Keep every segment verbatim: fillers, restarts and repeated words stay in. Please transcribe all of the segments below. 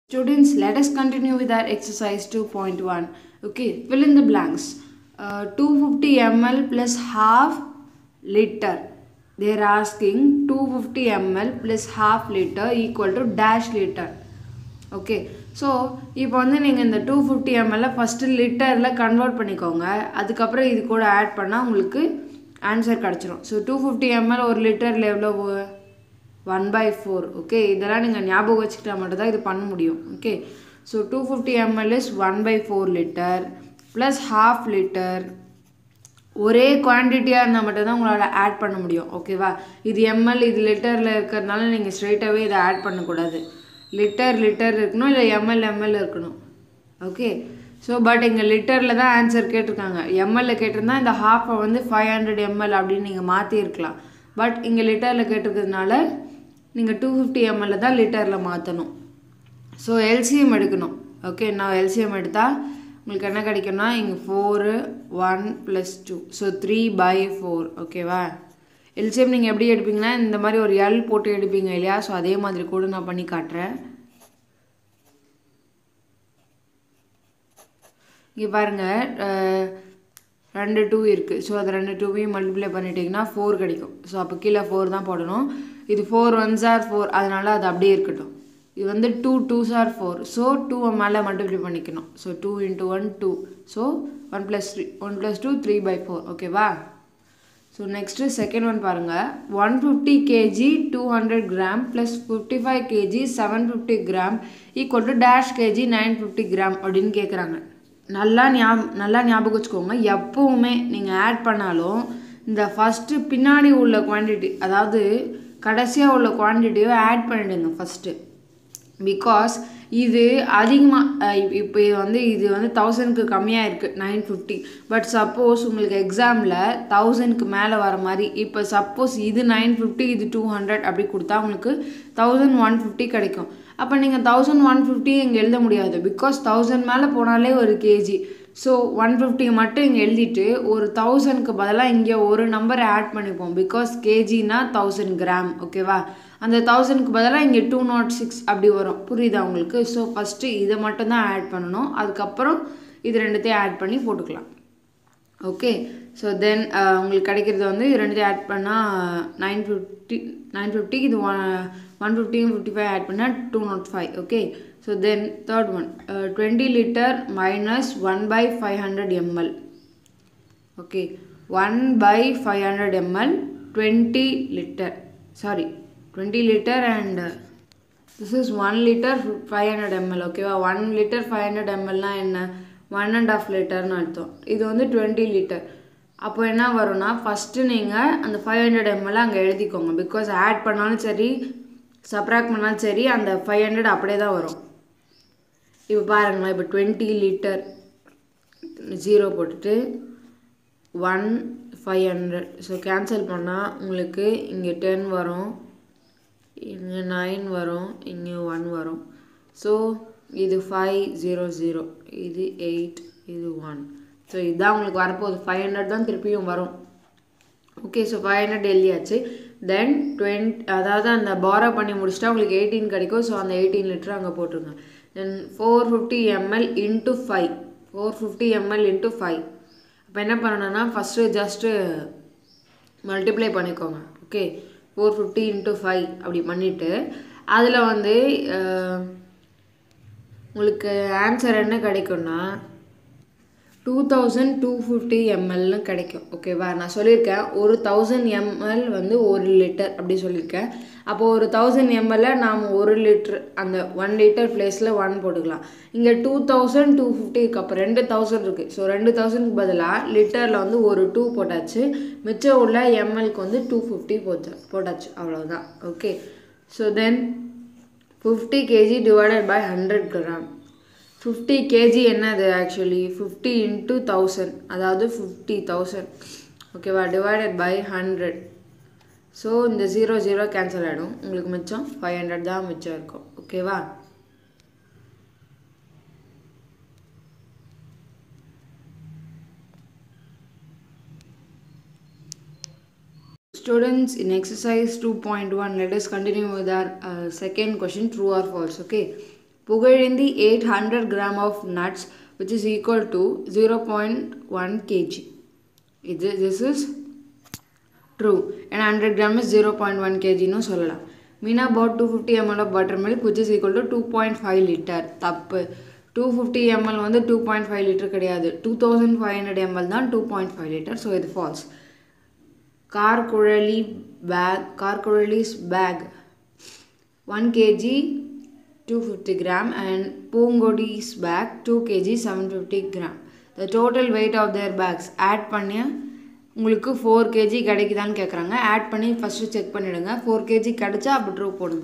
Students, let us continue with our exercise two point one. Okay, fill in the blanks. Uh, two hundred fifty milliliters plus half liter. They are asking two hundred fifty milliliters plus half liter equal to dash liter. Okay, so இப்போ வந்து நீங்கள் இந்த two hundred fifty milliliters first லிட்டரில் convert பண்ணிக்கோங்க. அதுக்கப்புறம் இது கூட add பண்ணால் உங்களுக்கு ஆன்சர் கிடச்சிரும். So two hundred fifty milliliters ஒரு லிட்டரில் எவ்வளோ one by four. Okay, இதெல்லாம் நீங்கள் ஞாபகம் வச்சுக்கிட்டா மட்டும் தான் இது பண்ண முடியும். Okay, so two hundred fifty milliliters is one by four liter plus half liter. ஒரே குவான்டிட்டியாக இருந்தால் மட்டும் தான் உங்களால் ஆட் பண்ண முடியும். ஓகேவா, இது எம்எல் இது லிட்டரில் இருக்கிறதுனால நீங்கள் ஸ்ட்ரெயிட்டாகவே இதை ஆட் பண்ணக்கூடாது. லிட்டர் லிட்டர் இருக்கணும், இல்லை எம்எல் எம்எல் இருக்கணும். ஓகே, ஸோ பட் இங்கே லிட்டரில் தான் ஆன்சர் கேட்டிருக்காங்க. எம்எல்ல கேட்டிருந்தா இந்த ஹாஃபை வந்து ஃபைவ் ஹண்ட்ரட் எம்எல் அப்படின்னு நீங்கள் மாற்றிருக்கலாம். பட் இங்கே லிட்டரில் கேட்டிருக்கிறதுனால நீங்கள் டூ ஃபிஃப்டி எம்எல்ல தான் லிட்டரில் மாற்றணும். ஸோ எல்சிஎம் எடுக்கணும். ஓகே, நான் எல்சிஎம் எடுத்தால் உங்களுக்கு என்ன கிடைக்கும்னா இங்கே four one plus two, so three by four. ஓகேவா, எல்சிஎம் நீங்கள் எப்படி எடுப்பீங்கன்னா இந்த மாதிரி ஒரு எல் போட்டு எடுப்பீங்க இல்லையா? ஸோ அதே மாதிரி கூட நான் பண்ணி காட்டுறேன். இங்கே பாருங்கள், ரெண்டு டூ இருக்குது. ஸோ அது ரெண்டு டூவையும் மல்டிப்ளை பண்ணிட்டீங்கன்னா ஃபோர் கிடைக்கும். ஸோ அப்போ கீழே ஃபோர் தான் போடணும். இது ஃபோர் ஒன்ஸ் ஆர் ஃபோர், அதனால் அது அப்படியே இருக்கட்டும். இது வந்து two twos are four, so டூவை மேலே மல்டிப்ளை பண்ணிக்கணும். So two into one two, so one plus three one plus two three by four. ஓகேவா, ஸோ நெக்ஸ்ட்டு செகண்ட் ஒன் பாருங்கள். One fifty kg two hundred gram plus fifty five kg seven fifty gram equal to dash kg nine fifty gram அப்படின்னு கேட்குறாங்க. நல்லா ஞாபகம் நல்லா ஞாபகம் வச்சுக்கோங்க, எப்போவுமே நீங்கள் ஆட் பண்ணாலும் இந்த ஃபஸ்ட்டு பின்னாடி உள்ள குவான்டிட்டி, அதாவது கடைசியாக உள்ள குவான்டிட்டியை ஆட் பண்ணிவிடுங்க ஃபஸ்ட்டு. பிகாஸ் இது அதிகமாக இப்போ இது வந்து இது வந்து தௌசண்ட்க்கு கம்மியாக இருக்குது நைன் ஃபிஃப்டி. பட் சப்போஸ் உங்களுக்கு எக்ஸாமில் தௌசண்ட்க்கு மேலே வர மாதிரி, இப்போ சப்போஸ் இது நைன் ஃபிஃப்டி இது டூ ஹண்ட்ரட் அப்படி கொடுத்தா உங்களுக்கு தௌசண்ட் ஒன் ஃபிஃப்டி கிடைக்கும். அப்போ நீங்கள் தௌசண்ட் ஒன் ஃபிஃப்டி இங்கே எழுத முடியாது. பிகாஸ் தௌசண்ட் மேலே போனாலே ஒரு கேஜி. ஸோ ஒன் ஃபிஃப்டி மட்டும் இங்கே எழுதிட்டு ஒரு தௌசண்ட்க்கு பதிலாக இங்கே ஒரு நம்பர் ஆட் பண்ணிப்போம். பிகாஸ் கேஜினா தௌசண்ட் கிராம். ஓகேவா, அந்த தௌசண்ட்க்கு பதிலாக இங்கே டூ நாட் சிக்ஸ் அப்படி வரும். புரியுதா உங்களுக்கு? ஸோ ஃபஸ்ட்டு இதை மட்டும்தான் ஆட் பண்ணணும். அதுக்கப்புறம் இது ரெண்டுத்தையும் ஆட் பண்ணி போட்டுக்கலாம். ஓகே, ஸோ தென் உங்களுக்கு கிடைக்கிறது வந்து இது ரெண்டுத்தையும் ஆட் பண்ணால் நைன் ஃபிஃப்டி நைன் ஃபிஃப்டி இது ஒன் ஒன் ஃபிஃப்டியும் ஃபிஃப்டி ஃபைவ் ஆட் பண்ணால் two naught five. Okay, so then third one twenty litre minus one by five hundred ML. Okay, one by five hundred ML twenty litre sorry twenty litre and this is one litre five hundred ML. ஓகேவா, one litre five hundred எம்எல்னால் என்ன? One and half லிட்டர்னு அர்த்தம். இது வந்து twenty litre. அப்போ என்ன வரும்னா first நீங்கள் அந்த ஃபைவ் ஹண்ட்ரட் எம்எல் அங்கே எழுதிக்கோங்க. பிகாஸ் ஆட் பண்ணாலும் சரி சப்ராக்ட் பண்ணாலும் சரி அந்த ஃபைவ் ஹண்ட்ரட் அப்படியே தான் வரும். இப்போ பாருங்களேன், இப்போ டுவெண்ட்டி லிட்டர் ஜீரோ போட்டுட்டு one five hundred, so cancel பண்ணால் உங்களுக்கு இங்கே டென் வரும், இங்கே நைன் வரும், இங்கே ஒன் வரும். ஸோ இது ஃபைவ் ஜீரோ ஜீரோ, இது எயிட், இது ஒன். ஸோ இதுதான் உங்களுக்கு வரப்போகுது. ஃபைவ் ஹண்ட்ரட் தான் திருப்பியும் வரும். ஓகே, ஸோ ஃபைவ் ஹண்ட்ரட் எழுதியாச்சு. தென் டுவெண்ட் அதாவது அந்த பாரோ பண்ணி முடிச்சுட்டா உங்களுக்கு எயிட்டீன் கிடைக்கும். ஸோ அந்த எயிட்டீன் லிட்டர் அங்கே போட்டுருங்க. Then four fifty ML into five four fifty ML into five. அப்போ என்ன பண்ணணும்னா ஃபஸ்ட்டு ஜஸ்ட்டு மல்டிப்ளை பண்ணிக்கோங்க. Okay, four fifty into five அப்படி பண்ணிவிட்டு அதில் வந்து உங்களுக்கு ஆன்சர் என்ன கிடைக்கும்னா டூ தௌசண்ட் டூ ஃபிஃப்டி எம்எல்னு கிடைக்கும். ஓகேவா, நான் சொல்லியிருக்கேன் ஒரு தௌசண்ட் எம்எல் வந்து ஒரு லிட்டர் அப்படி சொல்லியிருக்கேன். அப்போது ஒரு தௌசண்ட் எம்எல்ல நாம் ஒரு லிட்ரு அந்த ஒன் லிட்டர் ப்ளேஸில் ஒன் போட்டுக்கலாம். இங்கே டூ தௌசண்ட் டூ ஃபிஃப்டிக்கு அப்போ ரெண்டு தௌசண்ட் இருக்குது. ஸோ ரெண்டு தௌசண்ட்க்கு பதிலாக லிட்டரில் வந்து ஒரு டூ போட்டாச்சு. மிச்சம் உள்ள எம்எல்க்கு வந்து டூ ஃபிஃப்டி போச்சு போட்டாச்சு அவ்வளோதான். Okay, so then fifty kg divided by hundred gram. Fifty kg என்னது? ஆக்சுவலி ஃபிஃப்டி இன்ட்டு தௌசண்ட், அதாவது ஃபிஃப்டி தௌசண்ட். ஓகேவா, டிவைடட் பை ஹண்ட்ரட். ஸோ இந்த ஜீரோ ஜீரோ கேன்சல் ஆகிடும். உங்களுக்கு மிச்சம் ஃபைவ் ஹண்ட்ரட் தான் மிச்சம் இருக்கும். ஓகேவா, students, in exercise two point one let us continue with our uh, second question, true or false. Okay, Pugazhendhi ate one hundred gram of nuts which is equal to zero point one kilograms. இது this is true and one hundred gram is zero point one kilograms னு சொல்லலாம். Meena bought two hundred fifty milliliters of buttermilk which is equal to two point five liters. தப்பு. two hundred fifty milliliters வந்து two point five liters கிடையாது. two thousand five hundred milliliters தான் two point five liters. So இது false. Karkurali bag, Karkurali's bag one kilogram two hundred fifty gram and Pongodi's bag two kilograms seven hundred fifty gram. The total weight of their bags add பண்ணிய உங்களுக்கு four kilograms கிடைக்குதான்னு கேக்குறாங்க. Add பண்ணி first check பண்ணிடுங்க. four kilograms கிடைச்சா அப்ப true போடுங்க.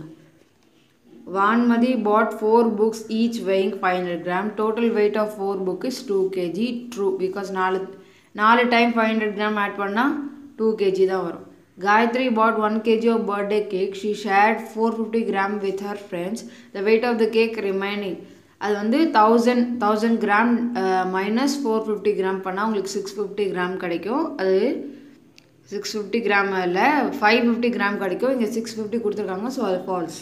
Vanmadi bought four books each weighing five hundred gram. Total weight of four books is two kilograms. True because நாலு நாலு time five hundred gram add பண்ணா two kilograms தான் வரும். Gayatri bought one kilogram of birthday cake. She shared four hundred fifty gram with her friends. The weight of the cake remaining அது வந்து one thousand one thousand gram uh, minus four hundred fifty gram பண்ணா உங்களுக்கு six hundred fifty gram கிடைக்கும். அது six hundred fifty gram இல்ல five hundred fifty gram கிடைக்கும். இங்க six hundred fifty கொடுத்திருக்காங்க so அது false.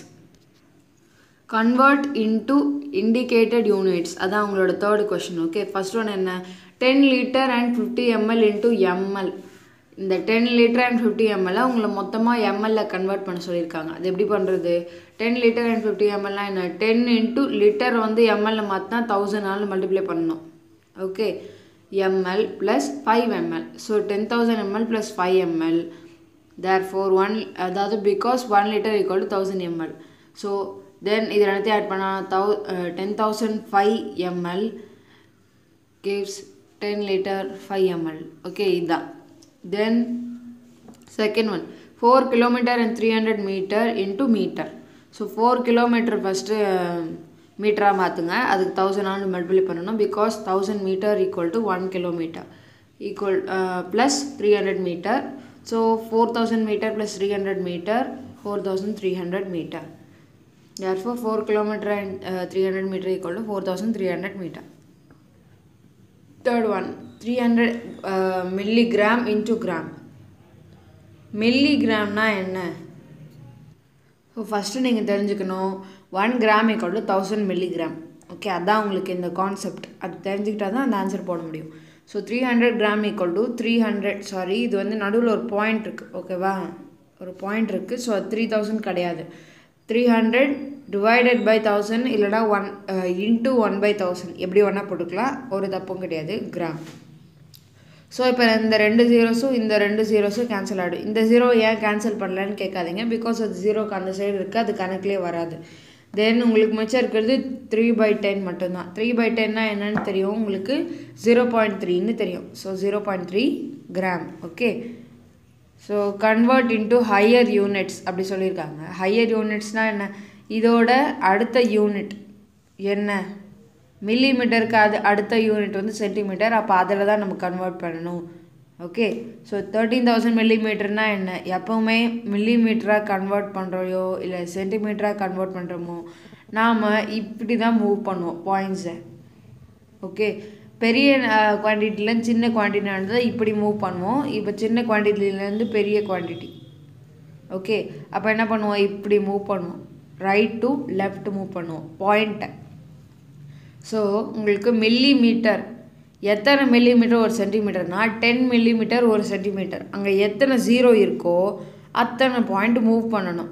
Convert into indicated units. அதான் உங்களோட third question. Okay, first one என்ன ten liter and fifty milliliters into ml. இந்த ten liter and fifty milliliters உங்களை மொத்தமா ml ல கன்வர்ட் பண்ண சொல்லிருக்காங்க. அது எப்படி பண்றது? ten liter and fifty milliliters னா என்ன? ten into liter வந்து ml ல மாத்தினா one thousand ஆல மல்டிப்ளை பண்ணனும். Okay. ml plus five milliliters. So ten thousand milliliters plus five milliliters. Therefore one அதாவது because one liter equal to one thousand milliliters. So then இது ரெண்டுத்தையும் add பண்ணா ten thousand five milliliters gives ten liter five milliliters. Okay, இதான். Then second one four kilometer and three hundred meter into meter. So four kilometer first uh, meter மாத்துங்க. அதுக்கு one thousand ஆல multiply பண்ணனும் because one thousand meter equal to one kilometer equal uh, plus three hundred meter. So four thousand meter plus three hundred meter four thousand three hundred meter. Therefore four kilometer and uh, three hundred meter equal to four thousand three hundred meter. Third one three hundred uh, milligram into gram. Milligram na enna? So first நீங்க தெரிஞ்சுக்கணும் one gram equal to one thousand milligram. Okay, அதான் உங்களுக்கு இந்த concept. அது தெரிஞ்சிட்டா தான் அந்த answer போட முடியும். So three hundred gram equal to three hundred sorry இது வந்து நடுவுல ஒரு பாயிண்ட் இருக்கு. ஓகேவா? ஒரு பாயிண்ட் இருக்கு. So three thousand கிடையாது. three hundred divided by one thousand இல்லனா one uh, into one by one thousand எப்படி வேணா போட்டுக்கலாம். ஒரு தப்பும் கிடையாது. கிராம். ஸோ இப்போ இந்த ரெண்டு ஜீரோஸும் இந்த ரெண்டு ஜீரோஸும் கேன்சல் ஆகிடும். இந்த ஜீரோ ஏன் கேன்சல் பண்ணலன்னு கேட்காதீங்க. பிகாஸ் அது ஜீரோக்கு அந்த சைடு இருக்குது, அது கணக்கிலே வராது. தென் உங்களுக்கு மிச்சம் இருக்கிறது த்ரீ பை டென் மட்டும்தான். த்ரீ பை டென்னா என்னன்னு தெரியும் உங்களுக்கு? ஜீரோ பாயிண்ட் த்ரீன்னு தெரியும். So zero point three gram. Okay, so convert into higher units அப்படி சொல்லியிருக்காங்க. ஹையர் யூனிட்ஸ்னால் என்ன? இதோட அடுத்த யூனிட் என்ன? மில்லிமீட்டருக்கு அது அடுத்த யூனிட் வந்து சென்டிமீட்டர். அப்போ அதில் தான் நம்ம கன்வெர்ட் பண்ணணும். ஓகே, ஸோ தேர்ட்டீன் தௌசண்ட் மில்லிமீட்டர்னால் என்ன? எப்போவுமே மில்லிமீட்டராக கன்வெர்ட் பண்ணுறோயோ இல்லை சென்டிமீட்டராக கன்வெர்ட் பண்ணுறோமோ நாம் இப்படி தான் மூவ் பண்ணுவோம் பாயிண்ட்ஸை. ஓகே, பெரிய குவான்டிட்டிலேருந்து சின்ன குவான்டிட்டினால இப்படி மூவ் பண்ணுவோம். இப்போ சின்ன குவான்டிட்டிலேருந்து பெரிய குவான்டிட்டி. ஓகே, அப்போ என்ன பண்ணுவோம்? இப்படி மூவ் பண்ணுவோம். ரைட் டு லெஃப்ட் மூவ் பண்ணுவோம் பாயிண்ட்டை. ஸோ உங்களுக்கு மில்லிமீட்டர் எத்தனை மில்லிமீட்டர் ஒரு சென்டிமீட்டர்னால் டென் மில்லிமீட்டர் ஒரு சென்டிமீட்டர். அங்கே எத்தனை ஜீரோ இருக்கோ அத்தனை பாயிண்ட் மூவ் பண்ணணும்.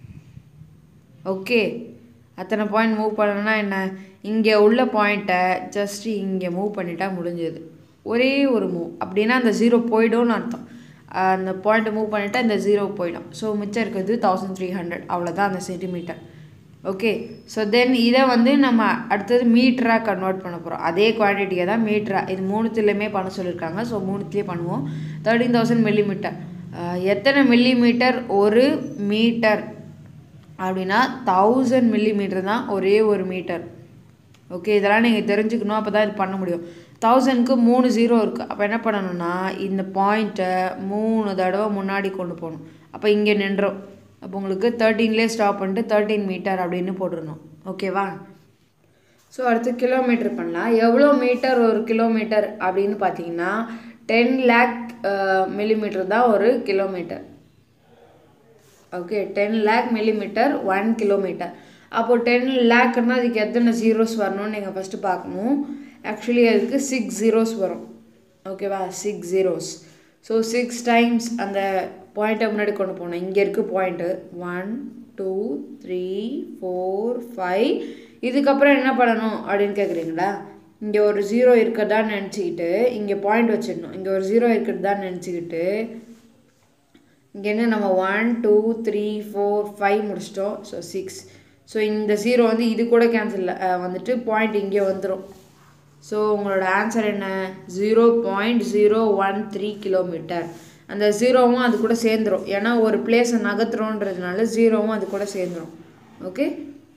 ஓகே, அத்தனை பாயிண்ட் மூவ் பண்ணணும்னா என்ன? இங்கே உள்ள பாயிண்ட்டை ஜஸ்ட்டு இங்கே மூவ் பண்ணிட்டா முடிஞ்சது. ஒரே ஒரு மூவ் அப்படின்னா அந்த ஜீரோ போய்டும்னு அர்த்தம். அந்த பாயிண்ட்டை மூவ் பண்ணிட்டா இந்த ஜீரோ போயிடும். ஸோ மிச்சம் இருக்கிறது தௌசண்ட் த்ரீ ஹண்ட்ரட் அவ்வளோதான் அந்த சென்டிமீட்டர். ஓகே, ஸோ தென் இதை வந்து நம்ம அடுத்தது மீட்டராக கன்வெர்ட் பண்ண போகிறோம். அதே குவான்டிட்டியை தான் மீட்டராக இது மூணுத்துலேயுமே பண்ண சொல்லியிருக்காங்க. ஸோ மூணுத்துலேயே பண்ணுவோம். தேர்ட்டீன் தௌசண்ட் மில்லிமீட்டர் எத்தனை மில்லிமீட்டர் ஒரு மீட்டர் அப்படின்னா தௌசண்ட் மில்லிமீட்டர் தான் ஒரே ஒரு மீட்டர். ஓகே, இதெல்லாம் நீங்கள் தெரிஞ்சுக்கணும். அப்போ தான் இது பண்ண முடியும். தௌசண்ட்க்கு மூணு ஜீரோ இருக்குது. அப்போ என்ன பண்ணணும்னா இந்த பாயிண்ட்டை மூணு தடவை முன்னாடி கொண்டு போகணும். அப்போ இங்கே நின்றோம். அப்போ உங்களுக்கு தேர்ட்டீன்லேயே ஸ்டாப் பண்ணிட்டு தேர்ட்டீன் மீட்டர் அப்படின்னு போட்டுருணும். ஓகேவா? ஸோ அடுத்து கிலோமீட்டர் பண்ணலாம். எவ்வளோ மீட்டர் ஒரு கிலோமீட்டர் அப்படின்னு பார்த்தீங்கன்னா டென் லேக் மில்லிமீட்டர் தான் ஒரு kilometre. Okay, ten lakh millimetre one kilometre. அப்போது டென் லேக்குன்னா அதுக்கு எத்தனை ஜீரோஸ் வரணும்னு நீங்கள் ஃபஸ்ட்டு பார்க்கணும். ஆக்சுவலி அதுக்கு சிக்ஸ் ஜீரோஸ் வரும். ஓகேவா, six zeros. So six times அந்த பாயிண்ட்டை முன்னாடி கொண்டு போகணும். இங்கே இருக்குது point one two three four five. இதுக்கப்புறம் என்ன பண்ணணும் அப்படின்னு கேட்குறீங்களா? இங்கே ஒரு ஜீரோ இருக்கிறதான்னு நினச்சிக்கிட்டு இங்கே பாயிண்ட் வச்சிடணும். இங்கே ஒரு ஜீரோ இருக்கிறதான்னு நினச்சிக்கிட்டு இங்கே என்ன நம்ம one two three four five முடிச்சிட்டோம். So six. ஸோ இந்த ஜீரோ வந்து இது கூட கேன்சல் வந்துட்டு பாயிண்ட் இங்கே வந்துடும். ஸோ உங்களோட ஆன்சர் என்ன? Zero point zero one three kilometre. அந்த ஜீரோவும் அது கூட சேர்ந்துடும். ஏன்னா ஒரு பிளேஸை நகர்த்துறோன்றதுனால ஜீரோவும் அது கூட சேர்ந்துடும். Okay.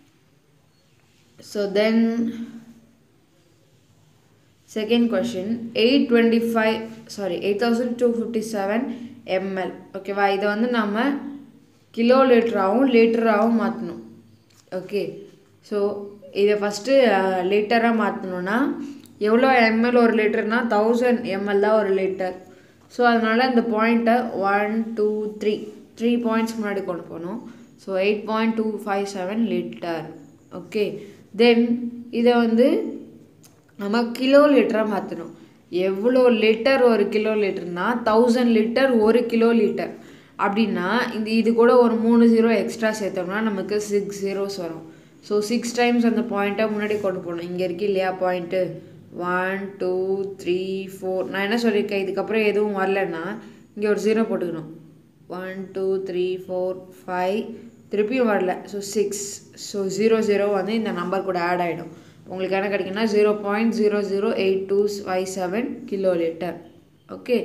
So then second question eight twenty five sorry eight thousand two fifty seven ML. ஓகேவா, இதை வந்து நம்ம கிலோ லிட்டராகவும் லிட்டராகவும் மாற்றணும். ஓகே. ஸோ இதை ஃபஸ்ட்டு லிட்டராக மாற்றணுன்னா எவ்வளோ எம்எல் ஒரு லிட்டர்னால் தௌசண்ட் எம்எல் தான் ஒரு லிட்டர். ஸோ அதனால் இந்த பாயிண்ட்டை one two three three points முன்னாடி கொண்டு போகணும். So eight point two five seven litre. Okay. Then இதை வந்து நம்ம கிலோ லிட்டராக மாற்றணும். எவ்வளோ லிட்டர் ஒரு கிலோ லிட்டர்னால் தௌசண்ட் லிட்டர் ஒரு கிலோ லிட்டர். அப்படின்னா இந்த இது கூட ஒரு மூணு ஜீரோ எக்ஸ்ட்ரா சேர்த்தோம்னா நமக்கு சிக்ஸ் ஜீரோஸ் வரும். ஸோ சிக்ஸ் டைம்ஸ் அந்த பாயிண்ட்டை முன்னாடி கொண்டு போகணும். இங்கே இருக்கு இல்லையா point one two three four. நான் என்ன சொல்லியிருக்கேன், இதுக்கப்புறம் எதுவும் வரலன்னா இங்கே ஒரு ஜீரோ போட்டுக்கணும். One two three four five திருப்பியும் வரல. So six. So zero zero வந்து இந்த நம்பர் கூட ஆட் ஆகிடும். உங்களுக்கு என்ன கிடைக்குன்னா zero point zero zero eight two five seven kilolitre. Okay.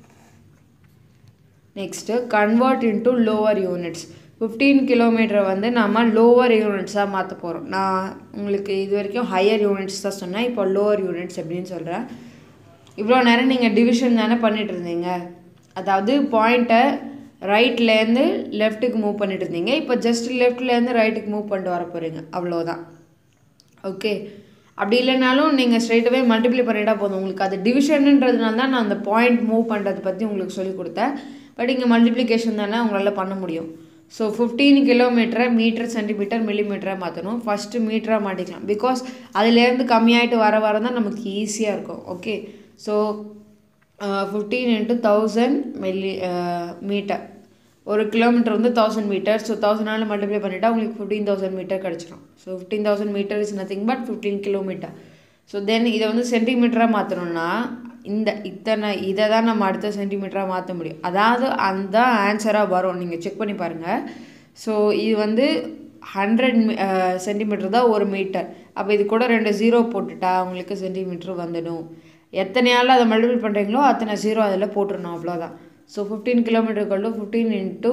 Next convert into lower units. Fifteen கிலோமீட்டரை வந்து நம்ம லோவர் யூனிட்ஸாக மாற்ற போகிறோம். நான் உங்களுக்கு இது வரைக்கும் ஹையர் யூனிட்ஸ் தான் சொன்னேன். இப்போ லோவர் யூனிட்ஸ் எப்படின்னு சொல்கிறேன். இவ்வளோ நேரம் நீங்கள் டிவிஷன் தானே பண்ணிகிட்டு இருந்தீங்க. அதாவது பாயிண்ட்டை ரைட்லேருந்து லெஃப்ட்டுக்கு மூவ் பண்ணிட்டு இருந்தீங்க. இப்போ ஜஸ்ட் லெஃப்ட்லேருந்து ரைட்டுக்கு மூவ் பண்ணிட்டு வர போகிறீங்க. அவ்வளோதான். ஓகே. அப்படி இல்லைனாலும் நீங்கள் ஸ்ட்ரைட்டாகவே மல்டிப்ளை பண்ணிட்டா போதும். உங்களுக்கு அது டிவிஷன்ன்றதுனால தான் நான் அந்த பாயிண்ட் மூவ் பண்ணுறதை பற்றி உங்களுக்கு சொல்லிக் கொடுத்தேன். பட் இங்கே மல்டிப்ளிகேஷன் தானே உங்களால் பண்ண முடியும். ஸோ ஃபிஃப்டீன் கிலோமீட்டரை மீட்டர் சென்டிமீட்டர் மில்லிமீட்டராக மாற்றணும். ஃபஸ்ட்டு மீட்டராக மாட்டிக்கலாம். பிகாஸ் அதுலேருந்து கம்மியாகிட்டு வர வர தான் நமக்கு ஈஸியாக இருக்கும். Okay. So fifteen into thousand millimetre. ஒரு கிலோமீட்டர் வந்து தௌசண்ட் மீட்டர். ஸோ தௌசண்டால் மல்டிப்ளை பண்ணிவிட்டால் உங்களுக்கு ஃபிஃப்டீன் தௌசண்ட் மீட்டர் கிடச்சிடும். So fifteen thousand metre is nothing but fifteen kilometre. So then இதை வந்து சென்டிமீட்டராக மாற்றணும்னா இந்த இத்தனை இதை தான் நம்ம அடுத்த சென்டிமீட்டராக மாற்ற முடியும். அதாவது அந்த ஆன்சராக வரும். நீங்கள் செக் பண்ணி பாருங்கள். ஸோ இது வந்து ஹண்ட்ரட் சென்டிமீட்டர் தான் ஒரு மீட்டர். அப்போ இது கூட ரெண்டு ஜீரோ போட்டுட்டா உங்களுக்கு சென்டிமீட்டர் வந்துடும். எத்தனையால் அதை மல்டிபிள் பண்ணுறீங்களோ அத்தனை ஜீரோ அதில் போட்டுடணும். அவ்வளோதான். ஸோ ஃபிஃப்டீன் கிலோமீட்டர் கொண்டு fifteen into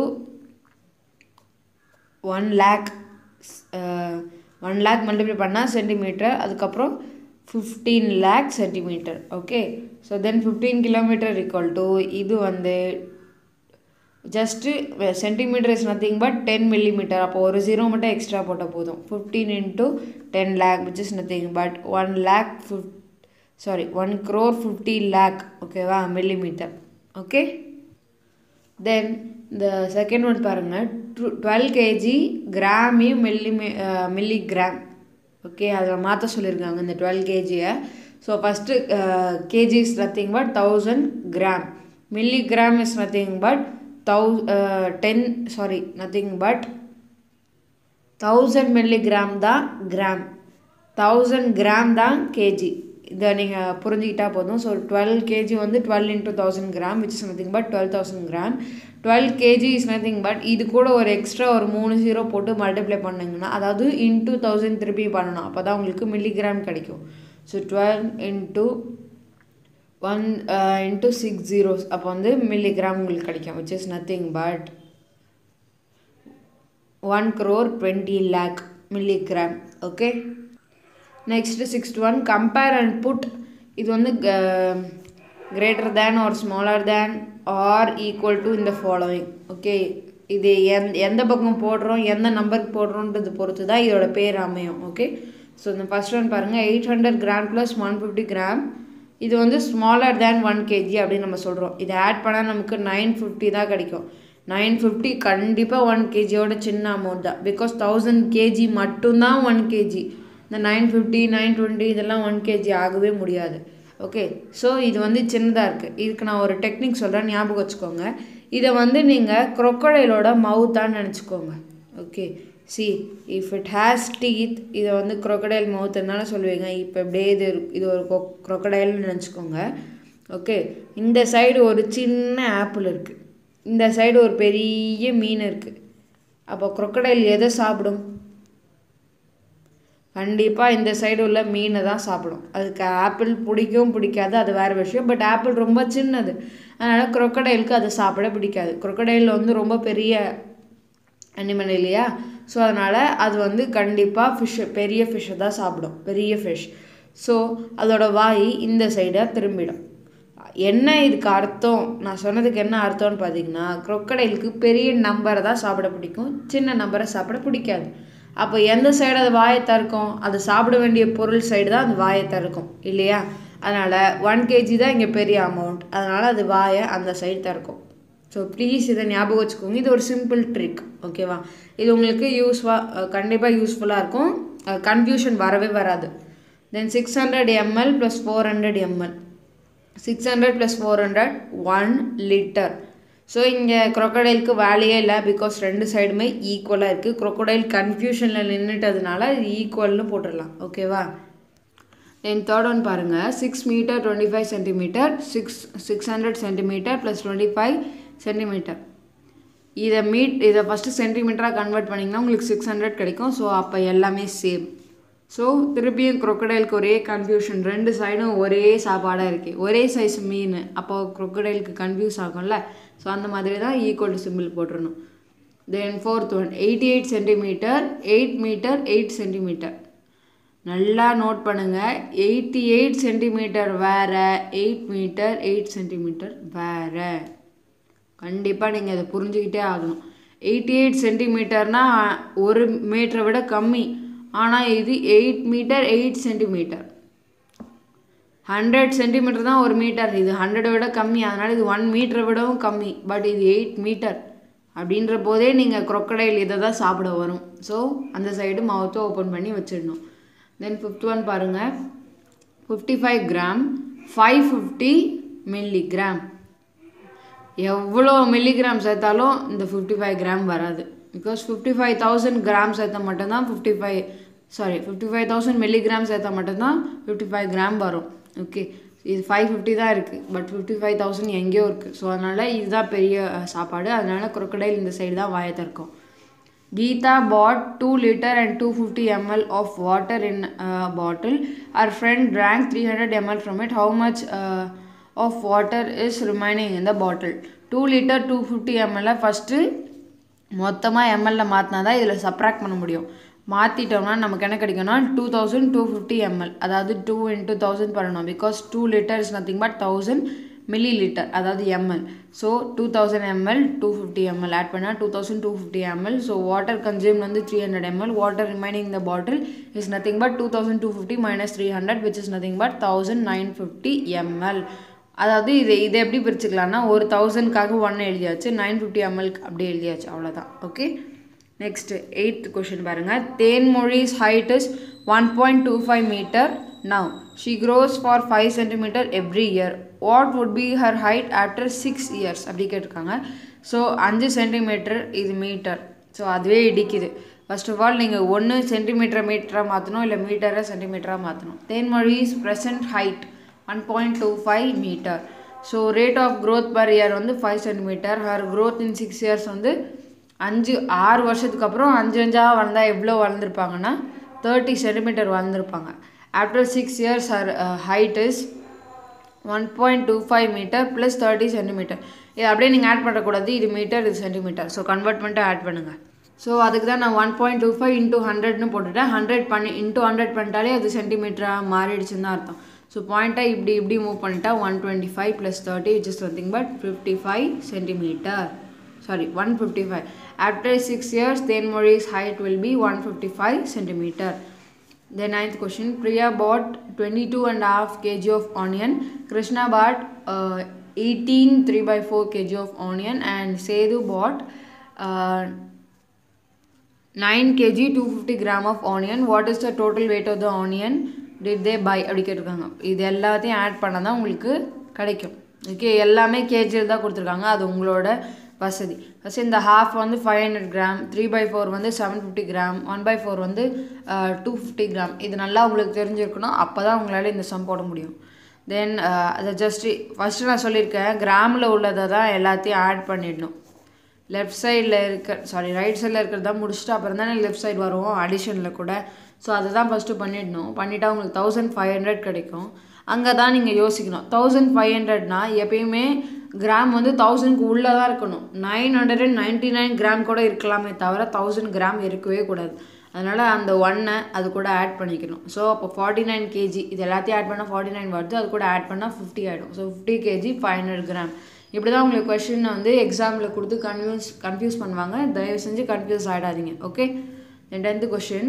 one lakh one lakh multiply பண்ணால் சென்டிமீட்டர். அதுக்கப்புறம் fifteen lakh centimetre. Okay. So then fifteen kilometre equal to இது வந்து just centimetre is nothing but ten millimetre. அப்போ ஒரு ஜீரோ மட்டும் எக்ஸ்ட்ரா போட்டால் போதும். Fifteen into ten lakh which is nothing but one lakh ஃபிஃப் sorry one crore fifty lakh. ஓகேவா, மில்லிமீட்டர். ஓகே. தென் இந்த செகண்ட் ஒன் பாருங்கள். டுவெல் கேஜி கிராமி மில்லி மில்லிகிராம். ஓகே, அதில் மாற்ற சொல்லியிருக்காங்க இந்த டுவெல் கேஜியை. So first KG is nothing but thousand gram. Milligram is nothing but தௌ ten sorry nothing but thousand milligram தான் கிராம். தௌசண்ட் கிராம் தான் கேஜி. இதை நீங்கள் புரிஞ்சுக்கிட்டா போதும். ஸோ டுவெல் கேஜி வந்து twelve into thousand gram which is nothing but twelve thousand gram. Twelve KG is nothing but இது கூட ஒரு எக்ஸ்ட்ரா ஒரு மூணு ஜீரோ போட்டு மல்டிப்ளை பண்ணிங்கன்னா அதாவது இன்ட்டு தௌசண்ட் திருப்பி பண்ணணும். அப்போ தான் உங்களுக்கு மில்லிகிராம் கிடைக்கும். So twelve into one into six zeros அப்போ வந்து மில்லிகிராம் உங்களுக்கு கிடைக்கும் which is nothing but one crore twenty lakh milligram. Okay. Next sixth one compare and put. இது வந்து greater than or smaller than or equal to இந்த following. Okay, இது எந் எந்த பக்கம் போடுறோம் எந்த நம்பருக்கு போடுறோன்றது பொறுத்து தான் இதோட பேர் அமையும். ஓகே. ஸோ இந்த ஃபஸ்ட் ஒன் பாருங்கள். Eight hundred gram plus one fifty gram. இது வந்து ஸ்மாலர் தேன் ஒன் கேஜி அப்படின்னு நம்ம சொல்கிறோம். இதை ஆட் பண்ணால் நமக்கு நைன் ஃபிஃப்டி தான் கிடைக்கும். நைன் ஃபிஃப்டி கண்டிப்பாக ஒன் கேஜியோட சின்ன அமௌண்ட் தான். பிகாஸ் தௌசண்ட் கேஜி மட்டும்தான் ஒன் கேஜி. இந்த நைன் ஃபிஃப்டி நைன் டுவெண்ட்டி இதெல்லாம் ஒன் கேஜி ஆகவே முடியாது. ஓகே, ஸோ இது வந்து சின்னதாக இருக்குது. இதுக்கு நான் ஒரு டெக்னிக் சொல்கிறேன், ஞாபகம் வச்சுக்கோங்க. இதை வந்து நீங்கள் crocodileோட மவுத்தான்னு நினச்சிக்கோங்க. Okay, see if it has teeth, இதை வந்து crocodile மவுத் இருந்தாலும் சொல்லுவீங்க. இப்போ இப்படியே இது இது ஒரு crocodileன்னு நினச்சிக்கோங்க. ஓகே, இந்த சைடு ஒரு சின்ன ஆப்பிள் இருக்குது, இந்த சைடு ஒரு பெரிய மீன் இருக்குது. அப்போ crocodile எதை சாப்பிடும்? கண்டிப்பாக இந்த சைடு உள்ள மீனை தான் சாப்பிடும். அதுக்கு ஆப்பிள் பிடிக்கும் பிடிக்காது அது வேறு விஷயம். பட் ஆப்பிள் ரொம்ப சின்னது, அதனால் crocodileக்கு அதை சாப்பிட பிடிக்காது. crocodile வந்து ரொம்ப பெரிய அனிமல் இல்லையா? ஸோ அதனால் அது வந்து கண்டிப்பாக ஃபிஷ் பெரிய ஃபிஷ்ஷை தான் சாப்பிடும், பெரிய ஃபிஷ். ஸோ அதோட வாய் இந்த சைடாக திரும்பிடும். என்ன இதுக்கு அர்த்தம், நான் சொன்னதுக்கு என்ன அர்த்தம்னு பார்த்தீங்கன்னா, crocodileக்கு பெரிய நம்பரை தான் சாப்பிட பிடிக்கும், சின்ன நம்பரை சாப்பிட பிடிக்காது. அப்போ எந்த சைடு அது வாயை திறக்கும்? அது சாப்பிட வேண்டிய பொருள் சைடு தான் அது வாயை திறக்கும் இல்லையா? அதனால் ஒன் கேஜி தான் இங்கே பெரிய அமௌண்ட், அதனால் அது வாயை அந்த சைடு திறக்கும். ஸோ ப்ளீஸ் இதை ஞாபகம் வச்சுக்கோங்க. இது ஒரு சிம்பிள் ட்ரிக். ஓகேவா? இது உங்களுக்கு யூஸ்ஃபுல்லாக கண்டிப்பாக யூஸ்ஃபுல்லாக இருக்கும், கன்ஃபியூஷன் வரவே வராது. Then six hundred ML plus four hundred ML six hundred plus four hundred one litre. So இங்கே crocodileக்கு வேலையே இல்லை, பிகாஸ் ரெண்டு சைடுமே ஈக்குவலாக இருக்குது. crocodile கன்ஃபியூஷனில் நின்றுட்டதுனால இது ஈக்குவல்னு போட்டுடலாம். ஓகேவா? தென் தேர்ட் ஒன் பாருங்கள், six metre twenty five centimetre six six hundred centimetre plus twenty five centimetre. இதை மீட் இதை ஃபஸ்ட்டு சென்டிமீட்டராக கன்வெர்ட் பண்ணிங்கன்னா உங்களுக்கு சிக்ஸ் ஹண்ட்ரட் கிடைக்கும். ஸோ அப்போ எல்லாமே சேம். ஸோ திருப்பியும் crocodileக்கு ஒரே கன்ஃபியூஷன், ரெண்டு சைடும் ஒரே சாப்பாடாக இருக்குது, ஒரே சைஸ் மீன். அப்போ crocodileக்கு கன்ஃபியூஸ் ஆகும்ல. ஸோ அந்த மாதிரி தான் ஈக்குவல் சிம்பிள் போட்டுருணும். Then fourth one eighty eight centimetre eight metre eight centimetre. நல்லா நோட் பண்ணுங்கள், எயிட்டி எயிட் சென்டிமீட்டர் வேறு, எயிட் மீட்டர் எயிட் சென்டிமீட்டர் வேறு. கண்டிப்பாக நீங்கள் அதை புரிஞ்சுக்கிட்டே ஆகணும். எயிட்டி எயிட் சென்டிமீட்டர்னால் ஒரு மீட்டரை விட கம்மி, ஆனால் இது eight metre eight centimetre. Hundred centimetre தான் ஒரு மீட்டர், இது ஹண்ட்ரடை விட கம்மி, அதனால் இது ஒன் மீட்டரை விடவும் கம்மி. பட் இது எயிட் மீட்டர் அப்படின்ற போதே நீங்கள் crocodile இதை தான் சாப்பிட வரும். ஸோ அந்த சைடு மவுத்தை ஓப்பன் பண்ணி வச்சிடணும். தென் ஃபிஃப்த் ஒன் பாருங்கள், fifty five gram five fifty milligram. எவ்வளோ மில்லிகிராம் சேர்த்தாலும் இந்த ஃபிஃப்டி ஃபைவ் கிராம் வராது. Because fifty five thousand gram சேர்த்தா மட்டும்தான் fifty five sorry fifty five thousand milligram சேர்த்தா மட்டும்தான் ஃபிஃப்டி ஃபைவ் கிராம் வரும். ஓகே, இது ஃபைவ் ஃபிஃப்டி தான் இருக்குது, பட் ஃபிஃப்டி ஃபைவ் தௌசண்ட் எங்கேயோ இருக்குது. ஸோ அதனால் இதுதான் பெரிய சாப்பாடு, அதனால் crocodile இந்த சைடு தான் வாயை திறக்கும். Geeta bought two liter and two hundred fifty milliliters of water in a bottle. Her friend drank three hundred milliliters from it. How much uh, of water is remaining in the bottle? two liter two hundred fifty milliliters first மொத்தமாக எம்எல்ல மாற்றினா தான் இதில் subtract பண்ண முடியும். மாற்றிட்டோம்னா நமக்கு என்ன கிடைக்கும்னா two thousand two fifty ML, அதாவது டூ இன்ட்டு தௌசண்ட் பண்ணணும். Because two litre is nothing but thousand millilitre, அதாவது ML. So two thousand ML two fifty ML add பண்ணால் டூ தௌசண்ட் டூ ஃபிஃப்டி எம்எல். ஸோ வாட்டர் கன்சியூம் வந்து three hundred ML. Water remaining இந்த bottle is nothing but two thousand two fifty minus three hundred which is nothing but thousand nine fifty ML. அதாவது இது இதை எப்படி பிரிச்சுக்கலாம்னா, ஒரு தௌசண்ட்காக ஒன் எழுதியாச்சு, நைன் ஃபிஃப்டி எம்எல்க்கு அப்படியே எழுதியாச்சு, அவ்வளோதான். ஓகே, நெக்ஸ்ட் எயித் கொஷின் பாருங்கள். Thenmozhi's height is one point two five metre now. She grows four five centimetre every year. What would be her height after six years அப்படி கேட்டிருக்காங்க. ஸோ அஞ்சு centimetre இது metre, so அதுவே இடிக்குது. First of all நீங்கள் ஒன்று சென்டிமீட்டரை மீட்டராக மாற்றணும், இல்லை மீட்டரை சென்டிமீட்டராக மாற்றணும். Thenmozhi's present height one point two five metre. So rate of growth per year வந்து five centimetre. Her growth in six years வந்து அஞ்சு ஆறு வருஷத்துக்கு அப்புறம் அஞ்சு அஞ்சாக வளர்ந்தால் எவ்வளோ வளர்ந்துருப்பாங்கன்னா தேர்ட்டி சென்டிமீட்டர் வளர்ந்துருப்பாங்க. After six years her height is one point two five metre plus thirty centimetre. இது அப்படியே நீங்கள் ஆட் பண்ணக்கூடாது, இது மீட்டர் இது சென்டிமீட்டர். ஸோ கன்வெர்ட் பண்ணிட்டு ஆட் பண்ணுங்கள். ஸோ அதுக்கு தான் நான் one point two five into ஹண்ட்ரட்னு போட்டுவிட்டேன். ஹண்ட்ரட் பண்ணி இன்ட்டு ஹண்ட்ரட் பண்ணிட்டாலே அது சென்டிமீட்டராக மாறிடுச்சுன்னு தான் அர்த்தம். ஸோ பாயிண்ட்டாக இப்படி இப்படி மூவ் பண்ணிட்டா one twenty five plus thirty which is nothing but fifty five centimetre. Sorry, one fifty-five. After six years, Tenmozhi's height will be one fifty-five centimeter. The ninth question. Priya bought twenty-two and a half kg of onion. Krishna bought uh, eighteen three by four kilograms of onion and Sedu bought uh, nine kilograms two hundred fifty grams of onion. What is the total weight of the onion did they buy? அப்படி கேட்டிருக்காங்க. இது எல்லாத்தையும் add பண்ணால் தான் உங்களுக்கு கிடைக்கும். Okay, எல்லாமே கேஜியில் தான் கொடுத்துருக்காங்க, அது உங்களோட வசதி. ஃபஸ்ட் இந்த ஹாஃப் வந்து five hundred gram, three by four வந்து seven fifty gram, one by four வந்து டூ ஃபிஃப்டி கிராம். இது நல்லா உங்களுக்கு தெரிஞ்சிருக்கணும், அப்போ தான் உங்களால் இந்த சம் போட முடியும். தென் அதை ஜஸ்ட்டு ஃபஸ்ட்டு நான் சொல்லியிருக்கேன், கிராமில் உள்ளதை தான் எல்லாத்தையும் ஆட் பண்ணிடணும். லெஃப்ட் சைடில் இருக்க சாரி ரைட் சைடில் இருக்கிறது தான் முடிச்சுட்டு அப்புறம் தான் லெஃப்ட் சைடு வருவோம் அடிஷனில் கூட. ஸோ அதை தான் ஃபஸ்ட்டு பண்ணிடணும். பண்ணிவிட்டா உங்களுக்கு தௌசண்ட் ஃபைவ் ஹண்ட்ரட் கிடைக்கும். அங்கே தான் நீங்கள் யோசிக்கணும். தௌசண்ட் ஃபைவ் ஹண்ட்ரட்னா எப்பயுமே கிராம் வந்து தௌசண்ட்க்கு உள்ளே தான் இருக்கணும். Nine hundred and ninety nine gram கூட இருக்கலாமே தவிர தௌசண்ட் கிராம் இருக்கவே கூடாது. அதனால் அந்த ஒன்னை அது கூட ஆட் பண்ணிக்கணும். ஸோ அப்போ ஃபார்ட்டி நைன் கேஜி இது எல்லாத்தையும் ஆட் பண்ணால் ஃபார்ட்டி நைன் வருது, அது கூட ஆட் பண்ணால் ஃபிஃப்டி ஆகிடும். So fifty KG five hundred gram. இப்படி தான் உங்களுக்கு கொஷின் வந்து எக்ஸாமில் கொடுத்து கன்ஃபியூஸ் கன்ஃபியூஸ் பண்ணுவாங்க. தயவு செஞ்சு கன்ஃபியூஸ் ஆகிடாதீங்க. Okay, then tenth question.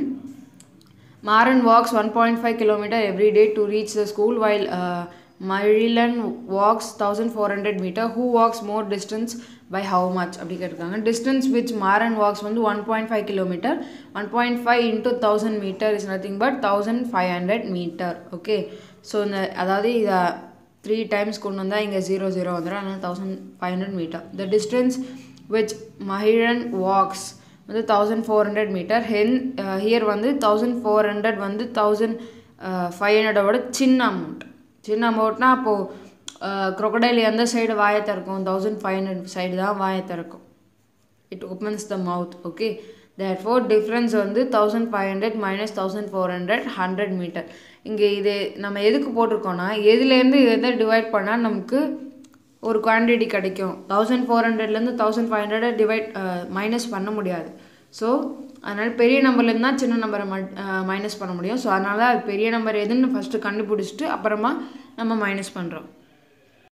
Maran walks one point five kilometers every day to reach the school while uh, Marilyn walks one thousand four hundred meters. Who walks more distance by how much? அப்படி கேட்டிருக்காங்க. Distance which Maran walks வந்து one point five kilometers. one point five into one thousand meter is nothing but one thousand five hundred meter. Okay, so இந்த அதாவது இதை three times கொண்டு வந்தால் இங்கே zero zero வந்துடும். அதனால் thousand five hundred metre. The distance which Maran walks வந்து thousand four hundred metre. ஹென் ஹியர் வந்து தௌசண்ட் ஃபோர் ஹண்ட்ரட் வந்து தௌசண்ட் ஃபைவ் ஹண்ட்ரடோட சின்ன அமௌண்ட். சின்ன அமௌண்ட்னா அப்போது க்ரொக்கடைல் எந்த சைடு வாயை திறக்கும்? தௌசண்ட் ஃபைவ் ஹண்ட்ரட் சைடு தான் வாயை திறக்கும். It opens the mouth. Okay, therefore difference வந்து thousand five hundred minus thousand four hundred hundred metre. இங்கே இது நம்ம எதுக்கு போட்டிருக்கோன்னா, எதுலேருந்து எதை டிவைட் பண்ணால் நமக்கு ஒரு குவான்டிட்டி கிடைக்கும். தௌசண்ட் ஃபோர் ஹண்ட்ரட்லேருந்து தௌசண்ட் ஃபைவ் ஹண்ட்ரடை டிவைட் மைனஸ் பண்ண முடியாது. ஸோ அதனால் பெரிய நம்பர்லேருந்து தான் சின்ன நம்பரை மட் மைனஸ் பண்ண முடியும். ஸோ அதனால அது பெரிய நம்பர் எதுன்னு ஃபஸ்ட்டு கண்டுபிடிச்சிட்டு அப்புறமா நம்ம மைனஸ் பண்ணுறோம்.